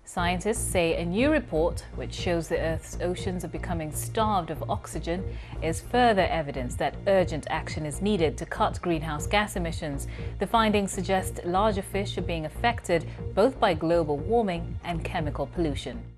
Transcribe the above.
Scientists say a new report, which shows the Earth's oceans are becoming starved of oxygen, is further evidence that urgent action is needed to cut greenhouse gas emissions. The findings suggest larger fish are being affected both by global warming and chemical pollution.